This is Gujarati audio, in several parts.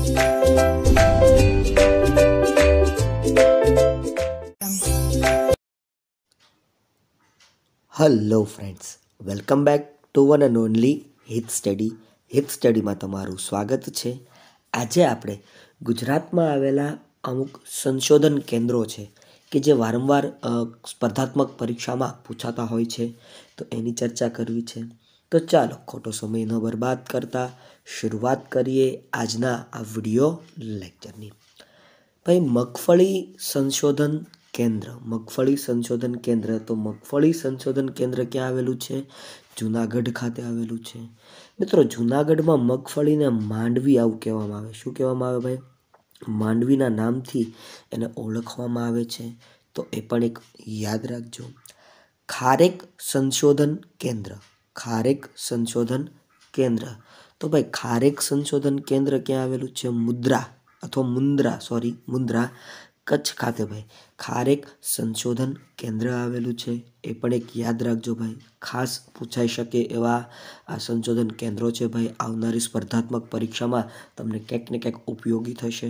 Hello friends, welcome back to one and only Hit study. Hit સ્ટડીમાં તમારું સ્વાગત છે. આજે આપણે ગુજરાતમાં આવેલા અમુક સંશોધન કેન્દ્રો છે કે જે વારંવાર સ્પર્ધાત્મક પરીક્ષામાં પૂછાતા હોય છે, તો એની ચર્ચા કરવી છે. તો ચાલો ખોટો સમય ન બરબાદ કરતા શરૂઆત કરીએ આજના આ વિડીયો લેક્ચરની. ભાઈ, મગફળી સંશોધન કેન્દ્ર. મગફળી સંશોધન કેન્દ્ર, તો મગફળી સંશોધન કેન્દ્ર ક્યાં આવેલું છે? જુનાગઢ ખાતે આવેલું છે. મિત્રો, જુનાગઢમાં મગફળીને માંડવી આવું કહેવામાં આવે. શું કહેવામાં આવે ભાઈ? માંડવીના નામથી એને ઓળખવામાં આવે છે, તો એ પણ એક યાદ રાખજો. ખારેક સંશોધન કેન્દ્ર. ખારેક સંશોધન કેન્દ્ર, તો ભાઈ ખારેક સંશોધન કેન્દ્ર ક્યાં આવેલું છે? મુન્દ્રા કચ્છ ખાતે ભાઈ ખારેક સંશોધન કેન્દ્ર આવેલું છે. એ પણ એક યાદ રાખજો ભાઈ, ખાસ પૂછાઈ શકે એવા આ સંશોધન કેન્દ્રો છે ભાઈ. આવનારી સ્પર્ધાત્મક પરીક્ષામાં તમને ક્યાંક ને ક્યાંક ઉપયોગી થશે.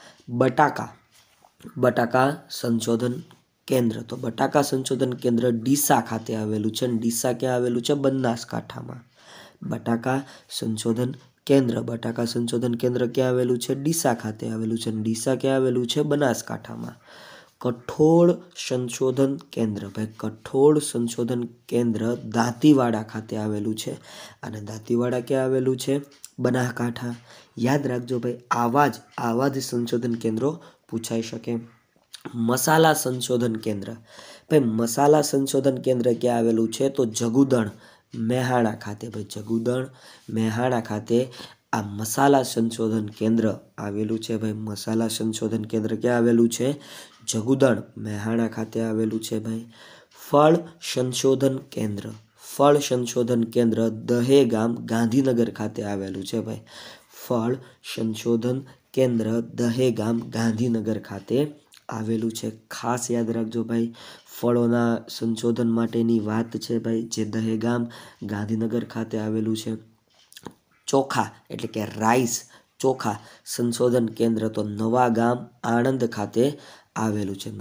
બટાકા સંશોધન કેન્દ્ર, તો બટાકા સંશોધન કેન્દ્ર ડીસા ખાતે આવેલું છે. અને ડીસા ક્યાં આવેલું છે? બનાસકાંઠામાં. બટાકા સંશોધન કેન્દ્ર ક્યાં આવેલું છે? ડીસા ખાતે આવેલું છે. અને ડીસા ક્યાં આવેલું છે? બનાસકાંઠામાં. કઠોળ સંશોધન કેન્દ્ર, ભાઈ કઠોળ સંશોધન કેન્દ્ર દાંતીવાડા ખાતે આવેલું છે. અને દાંતીવાડા ક્યાં આવેલું છે? બનાસકાંઠા. યાદ રાખજો ભાઈ, આવા જ સંશોધન કેન્દ્રો પૂછાઈ શકે. મસાલા સંશોધન કેન્દ્ર, ભાઈ મસાલા સંશોધન કેન્દ્ર ક્યાં આવેલું છે? તો જગુદણ મેહાણા ખાતે. ભાઈ જગુદણ મેહાણા ખાતે આ મસાલા સંશોધન કેન્દ્ર આવેલું છે. ભાઈ મસાલા સંશોધન કેન્દ્ર ક્યાં આવેલું છે? જગુદણ મેહાણા ખાતે આવેલું છે ભાઈ. ફળ સંશોધન કેન્દ્ર દહેગામ ગાંધીનગર ખાતે આવેલું છે ભાઈ. ફળ સંશોધન કેન્દ્ર દહેગામ ગાંધીનગર ખાતે આવેલું છે. ખાસ યાદ રાખજો ભાઈ, ફળોના સંશોધન માટેની વાત છે ભાઈ, જે દહેગામ ગાંધીનગર ખાતે આવેલું છે. ચોખા એટલે કે રાઈસ ચોખા સંશોધન કેન્દ્ર તો નવા ગામ આણંદ ખાતે આવેલું છે.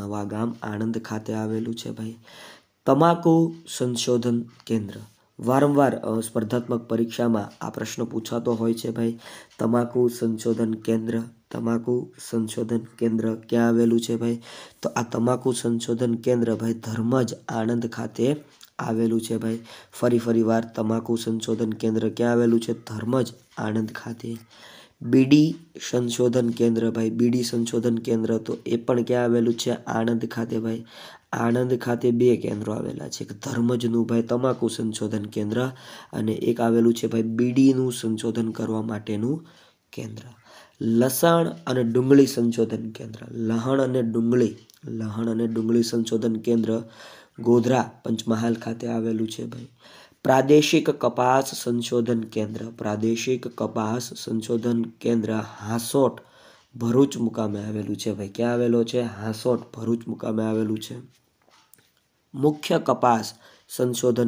ભાઈ. તમાકુ સંશોધન કેન્દ્ર, વારંવાર સ્પર્ધાત્મક પરીક્ષામાં આ પ્રશ્ન પૂછાતો હોય છે ભાઈ. તમાકુ સંશોધન કેન્દ્ર ક્યાં આવેલું છે ભાઈ? તો આ તમાકુ સંશોધન કેન્દ્ર ભાઈ ધર્મજ આણંદ ખાતે આવેલું છે ભાઈ. ફરી વાર તમાકુ સંશોધન કેન્દ્ર ક્યાં આવેલું છે? ધર્મજ આણંદ ખાતે. બીડી સંશોધન કેન્દ્ર, ભાઈ બીડી સંશોધન કેન્દ્ર તો એ પણ ક્યાં આવેલું છે? આણંદ ખાતે ભાઈ. આણંદ ખાતે 2 કેન્દ્રો આવેલા છે, એક ધર્મજનું ભાઈ તમાકુ સંશોધન કેન્દ્ર, અને એક આવેલું છે ભાઈ બીડીનું સંશોધન કરવા માટેનું કેન્દ્ર. લસણ અને ડુંગળી સંશોધન કેન્દ્ર, લહણ અને ડુંગળી સંશોધન કેન્દ્ર ગોધરા પંચમહાલ ખાતે આવેલું છે ભાઈ. પ્રાદેશિક કપાસ સંશોધન કેન્દ્ર હાંસોટ ભરૂચ મુકામે આવેલું છે ભાઈ. ક્યાં આવેલો છે? હાંસોટ ભરૂચ મુકામે આવેલું છે. મુખ્ય કપાસ સંશોધન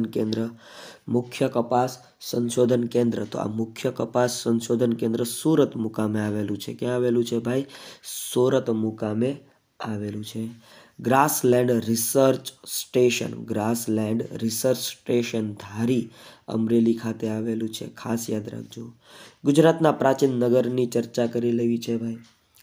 કેન્દ્ર, તો આ મુખ્ય કપાસ સંશોધન કેન્દ્ર સુરત મુકામે આવેલું છે. ક્યાં આવેલું છે ભાઈ? સુરત મુકામે આવેલું છે. Grassland research station Dhari Amreli ખાતે આવેલું છે. ખાસ યાદ રાખજો. ગુજરાતના પ્રાચીન નગરની ચર્ચા કરી લેવી છે ભાઈ.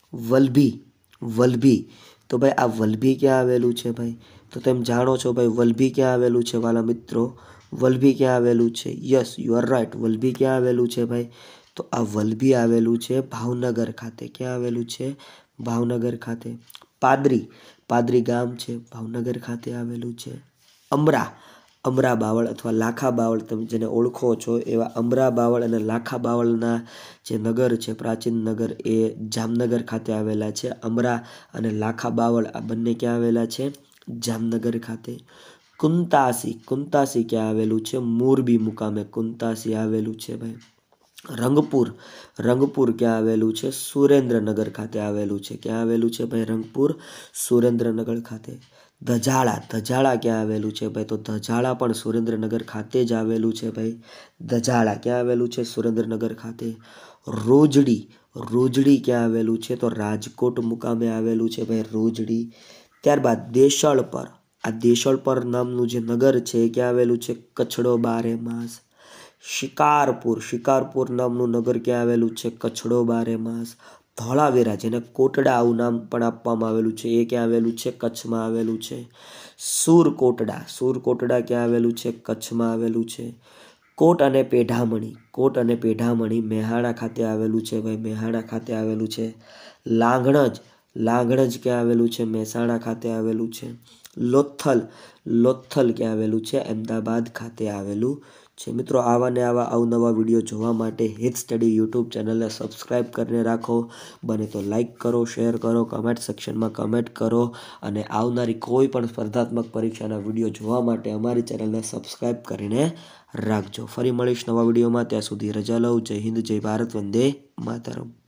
વલભી, તો ભાઈ આ વલભી ક્યાં આવેલું છે ભાઈ? તો તમે જાણો છો ભાઈ વલભી ક્યાં આવેલું છે વાલા મિત્રો? વલભી ક્યાં આવેલું છે? Yes, you are right. Valabhi ક્યાં આવેલું છે ભાઈ? તો આ વલભી આવેલું છે ભાવનગર ખાતે. ક્યાં આવેલું છે? ભાવનગર ખાતે. પાદરી ગામ છે, ભાવનગર ખાતે આવેલું છે. અમરા બાવળ અથવા લાખા બાવળ, તમે જેને ઓળખો છો એવા અમરા બાવળ અને લાખા બાવળના જે નગર છે, પ્રાચીન નગર, એ જામનગર ખાતે આવેલા છે. અમરા અને લાખા બાવળ આ બંને ક્યાં આવેલા છે? જામનગર ખાતે. કુંતાસી ક્યાં આવેલું છે? મોરબી મુકામે કુંતાસી આવેલું છે ભાઈ. રંગપુર ક્યાં આવેલું છે? સુરેન્દ્રનગર ખાતે આવેલું છે. ક્યાં આવેલું છે ભાઈ? રંગપુર સુરેન્દ્રનગર ખાતે. ધજાળા ક્યાં આવેલું છે ભાઈ? તો ધજાળા પણ સુરેન્દ્રનગર ખાતે જ આવેલું છે ભાઈ. ધજાળા ક્યાં આવેલું છે? સુરેન્દ્રનગર ખાતે. રોજડી ક્યાં આવેલું છે? તો રાજકોટ મુકામે આવેલું છે ભાઈ રોજડી. ત્યારબાદ દેશળપર, આ દેશળપર નામનું જે નગર છે એ ક્યાં આવેલું છે? કચ્છડો બારેમાસ. શિકારપુર, શિકારપુર નામનું નગર ક્યાં આવેલું છે? કચ્છડો બારેમાસ. ધોળાવીરા, જેને કોટડા આવું નામ પણ આપવામાં આવેલું છે, એ ક્યાં આવેલું છે? કચ્છમાં આવેલું છે. સુરકોટડા, સુરકોટડા ક્યાં આવેલું છે? કચ્છમાં આવેલું છે. કોટ અને પેઢામણી, કોટ અને પેઢામણી મહેસાણા ખાતે આવેલું છે ભાઈ, મહેસાણા ખાતે આવેલું છે. લાંઘણજ, લાંઘણજ ક્યાં આવેલું છે? મહેસાણા ખાતે આવેલું છે. લોથલ, લોથલ ક્યાં આવેલું છે? અમદાવાદ ખાતે આવેલું છે. મિત્રો આવા ને આવા અવનવા વિડીયો જોવા માટે હિત સ્ટડી યુટ્યુબ ચેનલને સબસ્ક્રાઈબ કરીને રાખો. બને તો લાઈક કરો, શેર કરો, કમેન્ટ સેક્શનમાં કમેન્ટ કરો અને આવનારી કોઈ પણ સ્પર્ધાત્મક પરીક્ષાના વિડીયો જોવા માટે અમારી ચેનલને સબસ્ક્રાઈબ કરીને રાખજો. ફરી મળીશ નવા વિડીયોમાં, ત્યાં સુધી રજા લઉં. જય હિન્દ, જય ભારત, વંદે માતરમ.